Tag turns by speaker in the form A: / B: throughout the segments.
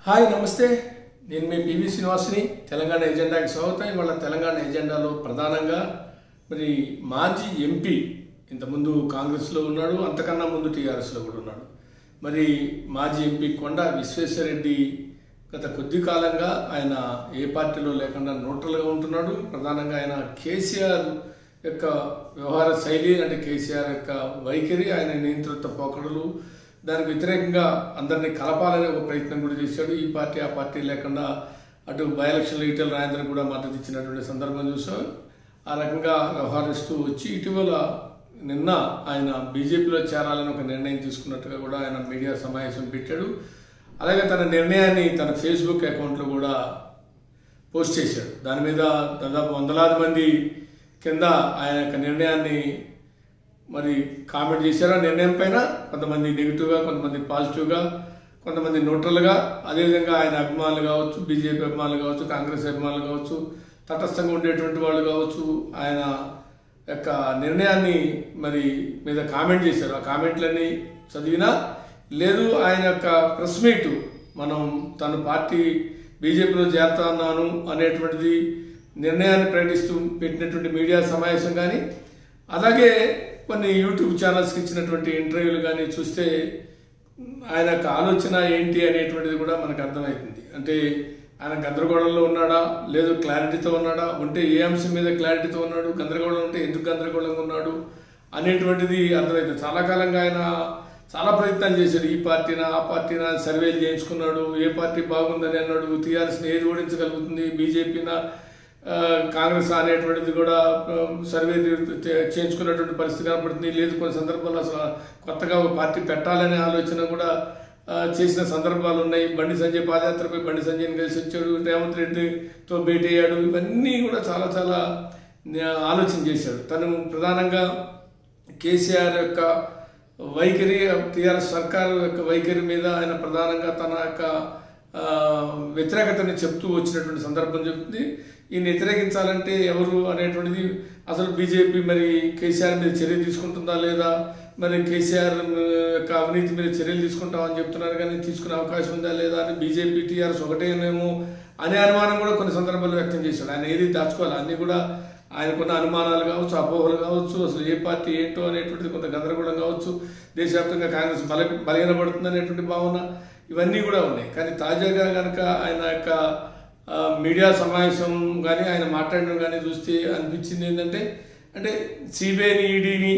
A: Hi నమస్తే నేను మీ PV శ్రీనివాస్ని Telangana ఎజెండాకి స్వాగతం. ఇవాళ తెలంగాణ ఎజెండాలో ప్రధానంగా మరి మాజీ ఎంపీ ఇంతకుముందు కాంగ్రెస్లో ఉన్నాడు, అంతకన్నా ముందు టీఆర్ఎస్లో కూడా ఉన్నాడు. మరి మాజీ ఎంపీ కొండా విశ్వేశ్వరరెడ్డి గత కొద్ది కాలంగా ఆయన ఏ పార్టీలో లేకుండా న్యూట్రల్గా ఉంటున్నాడు. ప్రధానంగా ఆయన కేసీఆర్ యొక్క వ్యవహార శైలి అంటే కేసీఆర్ యొక్క వైఖరి, ఆయన నియంత్రిత పోకడలు, దానికి వ్యతిరేకంగా అందరినీ కలపాలనే ఒక ప్రయత్నం కూడా చేశాడు. ఈ పార్టీ ఆ పార్టీ లేకుండా అటు బై ఎలక్షన్లో ఈటెల రాజేందర్ కూడా మద్దతు ఇచ్చినటువంటి సందర్భం చూసాం. ఆ రకంగా వ్యవహరిస్తూ వచ్చి ఇటీవల నిన్న ఆయన బీజేపీలో చేరాలని ఒక నిర్ణయం తీసుకున్నట్టుగా కూడా ఆయన మీడియా సమావేశం పెట్టాడు. అలాగే తన నిర్ణయాన్ని తన ఫేస్బుక్ అకౌంట్లో కూడా పోస్ట్ చేశాడు. దాని మీద దాదాపు వందలాది మంది కింద ఆయన యొక్క నిర్ణయాన్ని మరి కామెంట్ చేశారు. ఆ నిర్ణయం పైన కొంతమంది నెగిటివ్గా, కొంతమంది పాజిటివ్గా, కొంతమంది న్యూట్రల్గా, అదేవిధంగా ఆయన అభిమానులు కావచ్చు, బీజేపీ అభిమానులు కావచ్చు, కాంగ్రెస్ అభిమానులు కావచ్చు, తటస్థంగా ఉండేటువంటి వాళ్ళు కావచ్చు, ఆయన యొక్క నిర్ణయాన్ని మరి మీద కామెంట్ చేశారు. ఆ కామెంట్లన్నీ చదివినా లేదు ఆయన యొక్క ప్రెస్ మీట్ మనం తన పార్టీ బీజేపీలో చేరుతున్నాను అనేటువంటిది నిర్ణయాన్ని ప్రకటిస్తూ పెట్టినటువంటి మీడియా సమావేశం కానీ, అలాగే కొన్ని యూట్యూబ్ ఛానల్స్కి ఇచ్చినటువంటి ఇంటర్వ్యూలు కానీ చూస్తే ఆయన యొక్క ఆలోచన ఏంటి అనేటువంటిది కూడా మనకు అర్థమవుతుంది. అంటే ఆయన గందరగోళంలో ఉన్నాడా, లేదు క్లారిటీతో ఉన్నాడా, ఉంటే ఏ అంశం మీద క్లారిటీతో ఉన్నాడు, గందరగోళం ఉంటే ఎందుకు గందరగోళంగా ఉన్నాడు అనేటువంటిది అర్థమవుతుంది. చాలా కాలంగా ఆయన చాలా ప్రయత్నాలు చేశాడు. ఈ పార్టీనా ఆ పార్టీనా సర్వేలు చేయించుకున్నాడు, ఏ పార్టీ బాగుందని అన్నాడు, టీఆర్ఎస్ని ఏది ఓడించగలుగుతుంది, బీజేపీనా కాంగ్రెస్ అనేటువంటిది కూడా సర్వే చేయించుకున్నటువంటి పరిస్థితి కనపడుతుంది. లేదు కొన్ని సందర్భాల్లో అసలు కొత్తగా ఒక పార్టీ పెట్టాలనే ఆలోచన కూడా చేసిన సందర్భాలు ఉన్నాయి. బండి సంజయ్ పాదయాత్రపై బండి సంజయ్ని కలిసి వచ్చాడు, రేవంత్ రెడ్డితో భేటీ అయ్యాడు. ఇవన్నీ కూడా చాలా చాలా ఆలోచన చేశాడు. తను ప్రధానంగా కేసీఆర్ యొక్క వైఖరి, టీఆర్ఎస్ సర్కారు యొక్క వైఖరి మీద ఆయన ప్రధానంగా తన యొక్క వ్యతిరేకతని చెప్తూ వచ్చినటువంటి సందర్భం చెప్తుంది. ఈయన వ్యతిరేకించాలంటే ఎవరు అనేటువంటిది, అసలు బీజేపీ మరి కేసీఆర్ మీద చర్య తీసుకుంటుందా లేదా, మరి కేసీఆర్ యొక్క అవినీతి మీద చర్యలు తీసుకుంటామని చెప్తున్నారు కానీ తీసుకునే అవకాశం ఉందా లేదా అని బీజేపీ టీఆర్ఎస్ ఒకటేనేమో అనే అనుమానం కూడా కొన్ని సందర్భాల్లో వ్యక్తం చేశాడు. ఆయన ఏది దాచుకోవాలి, అన్నీ కూడా ఆయనకున్న అనుమానాలు కావచ్చు, అపోహలు కావచ్చు, అసలు ఏ పార్టీ ఏంటో అనేటువంటిది కొంత గందరగోళం కావచ్చు, దేశవ్యాప్తంగా కాంగ్రెస్ బలహీనపడుతుంది అనేటువంటి భావన, ఇవన్నీ కూడా ఉన్నాయి. కానీ తాజాగా కనుక ఆయన యొక్క మీడియా సమావేశం కానీ ఆయన మాట్లాడడం కానీ చూస్తే అనిపించింది ఏంటంటే, అంటే సిబిఐని, ఈడీని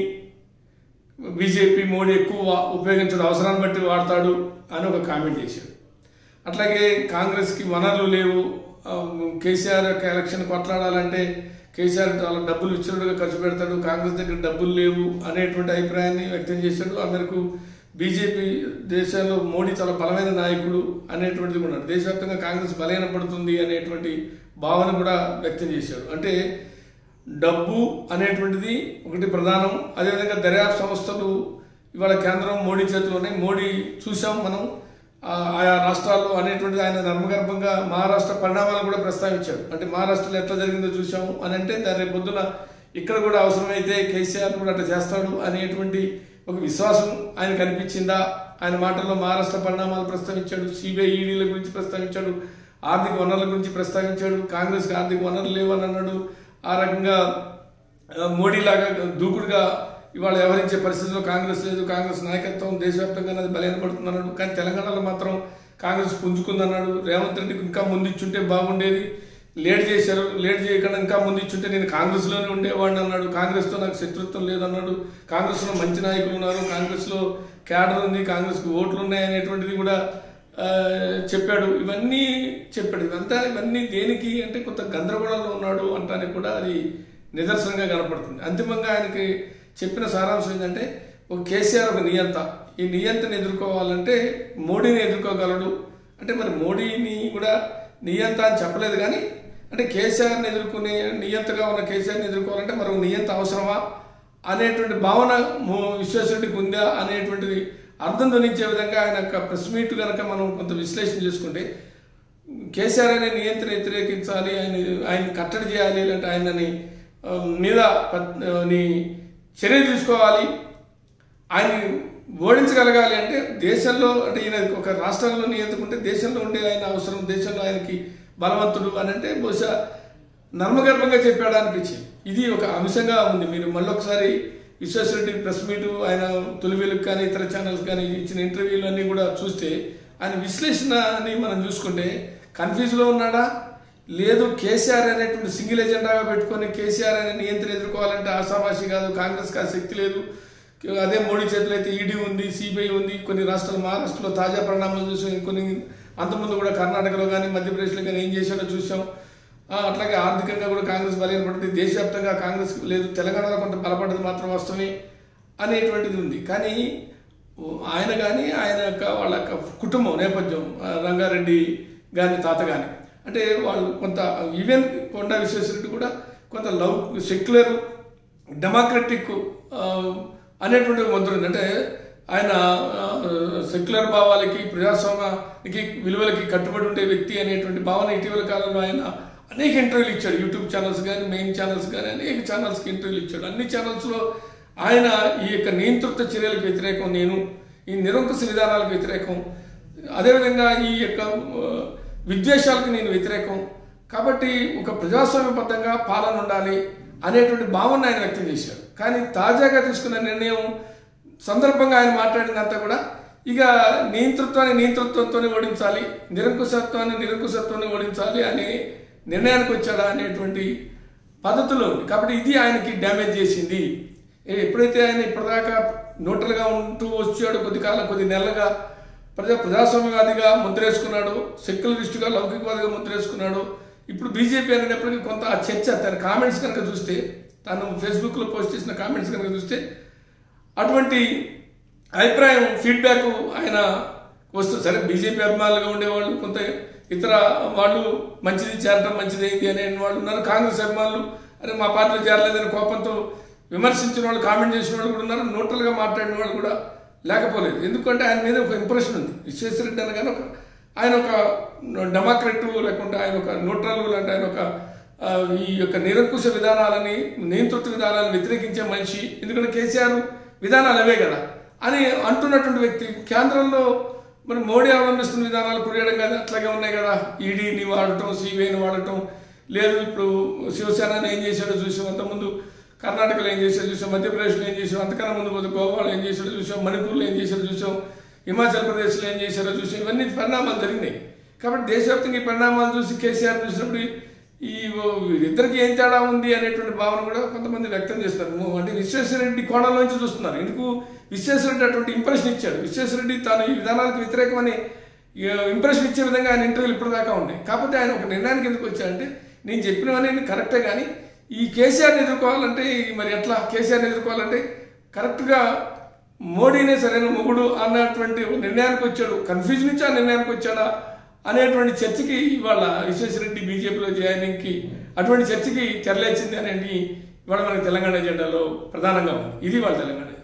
A: బీజేపీ మోడీ ఎక్కువ ఉపయోగించడం, అవసరాన్ని బట్టి వాడతాడు అని ఒక కామెంట్ చేశాడు. అట్లాగే కాంగ్రెస్కి వనరులు లేవు, కేసీఆర్ యొక్క ఎలక్షన్ కొట్లాడాలంటే కేసీఆర్ చాలా డబ్బులు ఇచ్చినట్టుగా ఖర్చు పెడతాడు, కాంగ్రెస్ దగ్గర డబ్బులు లేవు అనేటువంటి అభిప్రాయాన్ని వ్యక్తం చేశాడు. అందరికీ బీజేపీ దేశంలో మోడీ చాలా బలమైన నాయకుడు అనేటువంటిది కూడా, దేశవ్యాప్తంగా కాంగ్రెస్ బలహీనపడుతుంది అనేటువంటి భావన కూడా వ్యక్తం చేశాడు. అంటే డబ్బు అనేటువంటిది ఒకటి ప్రధానం. అదేవిధంగా దర్యాప్తు సంస్థలు ఇవాళ కేంద్రం మోడీ చేతిలోనే, మోడీ చూసాం మనం ఆయా రాష్ట్రాల్లో అనేటువంటిది. ఆయన ధర్మగర్భంగా మహారాష్ట్ర పరిణామాలు కూడా ప్రస్తావించాడు. అంటే మహారాష్ట్రలో ఎట్లా జరిగిందో చూసాము అని అంటే దాని పొద్దున ఇక్కడ కూడా అవసరమైతే కేసీఆర్ కూడా అట్లా చేస్తాడు అనేటువంటి ఒక విశ్వాసం ఆయన కనిపించిందా? ఆయన మాటల్లో మహారాష్ట్ర పరిణామాలు ప్రస్తావించాడు, సిబిఐ ఈడీల గురించి ప్రస్తావించాడు, ఆర్థిక వనరుల గురించి ప్రస్తావించాడు, కాంగ్రెస్కి ఆర్థిక వనరులు లేవని అన్నాడు. ఆ రకంగా మోడీలాగా దూకుడుగా ఇవాళ వ్యవహరించే పరిస్థితిలో కాంగ్రెస్ లేదు, కాంగ్రెస్ నాయకత్వం దేశవ్యాప్తంగా అది బలహీనపడుతుందన్నాడు. కానీ తెలంగాణలో మాత్రం కాంగ్రెస్ పుంజుకుందన్నాడు. రేవంత్ రెడ్డికి ఇంకా ముందు ఇచ్చుంటే బాగుండేది, లేట్ చేశారు, లేట్ చేయకుండా ఇంకా ముందు ఇచ్చుంటే నేను కాంగ్రెస్లోనే ఉండేవాడిని అన్నాడు. కాంగ్రెస్తో నాకు శత్రుత్వం లేదన్నాడు. కాంగ్రెస్లో మంచి నాయకులు ఉన్నారు, కాంగ్రెస్లో క్యాడర్ ఉంది, కాంగ్రెస్కి ఓట్లు ఉన్నాయి అనేటువంటిది కూడా చెప్పాడు. ఇవన్నీ చెప్పాడు. ఇవన్నీ దేనికి అంటే కొంత గందరగోళంలో ఉన్నాడు అంటానికి కూడా అది నిదర్శనంగా కనపడుతుంది. అంతిమంగా ఆయనకి చెప్పిన సారాంశం ఏంటంటే, ఒక కేసీఆర్ ఒక నియంత, ఈ నియంతని ఎదుర్కోవాలంటే మోడీని ఎదుర్కోగలడు. అంటే మరి మోడీని కూడా నియంత అని చెప్పలేదు కానీ, అంటే కేసీఆర్ని ఎదుర్కొనే నియంతగా ఉన్న కేసీఆర్ని ఎదుర్కోవాలంటే మరో నియంత అవసరమా అనేటువంటి భావన విశ్వేశ్వరరెడ్డికి ఉందా అనేటువంటిది అర్థం ధ్వనించే విధంగా ఆయన యొక్క ప్రెస్ మీట్ కనుక మనం కొంత విశ్లేషణ చేసుకుంటే, కేసీఆర్ అనే నియంత్రణ వ్యతిరేకించాలి, ఆయన కట్టడి చేయాలి, లేదంటే ఆయనని మీద చర్య తీసుకోవాలి, ఆయన ఓడించగలగాలి అంటే దేశంలో అంటే ఈయన ఒక రాష్ట్రంలో నియంత్రుకుంటే దేశంలో ఉండే ఆయన అవసరం, దేశంలో ఆయనకి బలవంతుడు అని అంటే బహుశా నర్మగర్భంగా చెప్పాడు అనిపించింది. ఇది ఒక అంశంగా ఉంది. మీరు మళ్ళొకసారి విశ్వేశ్వరరెడ్డి ప్రెస్ మీటు, ఆయన తొలివేలుకు కానీ ఇతర ఛానల్స్ కానీ ఇచ్చిన ఇంటర్వ్యూలు అన్నీ కూడా చూస్తే ఆయన విశ్లేషణ అని మనం చూసుకుంటే కన్ఫ్యూజ్లో ఉన్నాడా, లేదు కేసీఆర్ అనేటువంటి సింగిల్ ఎజెండాగా పెట్టుకొని కేసీఆర్ అనే నియంత్రణ ఎదుర్కోవాలంటే ఆశామాషి కాదు, కాంగ్రెస్కి ఆ శక్తి లేదు. అదే మోడీ చేతిలో అయితే ఈడీ ఉంది, సిబిఐ ఉంది. కొన్ని రాష్ట్రాలు, మహారాష్ట్రలో తాజా పరిణామాలు చూసాం. కొన్ని అంతకుముందు కూడా కర్ణాటకలో కానీ మధ్యప్రదేశ్లో కానీ ఏం చేశాడో చూసాం. అట్లాగే ఆర్థికంగా కూడా కాంగ్రెస్ బలహీనపడుతుంది. దేశవ్యాప్తంగా కాంగ్రెస్ లేదు, తెలంగాణలో కొంత బలపడ్డది మాత్రం వాస్తవమే అనేటువంటిది ఉంది. కానీ ఆయన కానీ ఆయన యొక్క వాళ్ళ యొక్క కుటుంబం నేపథ్యం, రంగారెడ్డి కానీ తాత కానీ అంటే వాళ్ళు కొంత ఈవెన్ కొండా విశ్వేశ్వరరెడ్డి కూడా కొంత సెక్యులర్ డెమోక్రటిక్ అనేటువంటి వంతుడు. అంటే ఆయన సెక్యులర్ భావాలకి, ప్రజాస్వామ్యానికి విలువలకి కట్టుబడి ఉండే వ్యక్తి అనేటువంటి భావన ఇటీవల కాలంలో ఆయన అనేక ఇంటర్వ్యూలు ఇచ్చాడు. యూట్యూబ్ ఛానల్స్ కానీ, మెయిన్ ఛానల్స్ కానీ అనేక ఛానల్స్కి ఇంటర్వ్యూలు ఇచ్చాడు. అన్ని ఛానల్స్లో ఆయన ఈ యొక్క నియంతృత్వ చర్యలకు వ్యతిరేకం, నేను ఈ నిరంకుశ విధానాలకు వ్యతిరేకం, అదేవిధంగా ఈ యొక్క విద్వేషాలకు నేను వ్యతిరేకం, కాబట్టి ఒక ప్రజాస్వామ్యబద్ధంగా పాలన ఉండాలి అనేటువంటి భావన ఆయన వ్యక్తం చేశారు. కానీ తాజాగా తీసుకున్న నిర్ణయం సందర్భంగా ఆయన మాట్లాడినంతా కూడా ఇక నియంతృత్వంతోనే ఓడించాలి, నిరంకుశత్వాన్ని ఓడించాలి అనే నిర్ణయానికి వచ్చాడా అనేటువంటి పద్ధతిలో ఉంది. కాబట్టి ఇది ఆయనకి డ్యామేజ్ చేసింది. ఎప్పుడైతే ఆయన ఇప్పటిదాకా న్యూట్రల్గా ఉంటూ వచ్చాడు, కొద్ది నెలలుగా ప్రజాస్వామ్యవాదిగా ముద్రేసుకున్నాడు, సెక్యులరిస్టుగా లౌకికవాదిగా ముద్రేసుకున్నాడు. ఇప్పుడు బీజేపీ అనేటప్పటికీ కొంత ఆ చర్చ, తన కామెంట్స్ కనుక చూస్తే, తను ఫేస్బుక్లో పోస్ట్ చేసిన కామెంట్స్ కనుక చూస్తే అటువంటి అభిప్రాయం, ఫీడ్బ్యాక్ ఆయన వస్తుంది. సరే బీజేపీ అభిమానులుగా ఉండేవాళ్ళు, కొంత ఇతర వాళ్ళు మంచిది చేరడం మంచిదైంది అనే వాళ్ళు ఉన్నారు. కాంగ్రెస్ అభిమానులు అరే మా పార్టీలో చేరలేదని కోపంతో విమర్శించిన వాళ్ళు, కామెంట్ చేసిన వాళ్ళు కూడా ఉన్నారు. న్యూట్రల్గా మాట్లాడిన వాళ్ళు కూడా లేకపోలేదు. ఎందుకంటే ఆయన మీద ఒక ఇంప్రెషన్ ఉంది. విశ్వేశ్వరరెడ్డి అనగానే ఆయన ఒక డెమోక్రట్, లేకుంటే ఆయన ఒక న్యూట్రల్, అంటే ఆయన ఒక ఈ యొక్క నిరంకుశ విధానాలని, నియంతృత్వ విధానాలను వ్యతిరేకించే మనిషి. ఎందుకంటే కేసీఆర్ విధానాలు అవే కదా అని అంటున్నటువంటి వ్యక్తి. కేంద్రంలో మరి మోడీ అవలంబిస్తున్న విధానాలు కొరియడం కదా అట్లాగే ఉన్నాయి కదా. ఈడీని వాడటం, సిబిఐని వాడటం లేదు. ఇప్పుడు శివసేన ఏం చేశాడో చూసాం, అంతకుముందు కర్ణాటకలో ఏం చేశాడో చూసాం, మధ్యప్రదేశ్లో ఏం చేసాం, అంతకన్నా ముందు గోవాలో ఏం చేశాడో చూసాం, మణిపూర్లో ఏం చేశాడో చూసాం, హిమాచల్ ప్రదేశ్లో ఏం చేశారో చూసాం. ఇవన్నీ పరిణామాలు జరిగినాయి. కాబట్టి దేశవ్యాప్తంగా ఈ పరిణామాలు చూసి కేసీఆర్ చూసినప్పుడు ఈ ఇద్దరికి ఏం తేడా ఉంది అనేటువంటి భావన కూడా కొంతమంది వ్యక్తం చేస్తారు. అంటే విశ్వేశ్వరరెడ్డి కోణంలోంచి చూస్తున్నారు. ఎందుకు విశ్వేశ్వరరెడ్డి అటువంటి ఇంప్రెషన్ ఇచ్చాడు. విశ్వేశ్వరరెడ్డి తాను ఈ విధానాలకు వ్యతిరేకమని ఇంప్రెషన్ ఇచ్చే విధంగా ఆయన ఇంటర్వ్యూలు ఇప్పటిదాకా ఉన్నాయి. కాకపోతే ఆయన ఒక నిర్ణయానికి ఎందుకు వచ్చాడంటే, నేను చెప్పినవన్నీ కరెక్టే, కానీ ఈ కేసీఆర్ని ఎదుర్కోవాలంటే మరి ఎట్లా కేసీఆర్ని ఎదుర్కోవాలంటే కరెక్ట్గా మోడీనే సరైన మొగుడు అన్నటువంటి నిర్ణయానికి వచ్చాడు. కన్ఫ్యూజన్ నుంచి ఆ నిర్ణయానికి వచ్చాడా అనేటువంటి చర్చకి ఇవాళ విశ్వేశ్వరరెడ్డి బీజేపీలో జాయినింగ్కి అటువంటి చర్చకి తెరలేచింది అనేది ఇవాళ మనకి తెలంగాణ ఎజెండాలో ప్రధానంగా ఉంది. ఇది వాళ్ళ తెలంగాణ.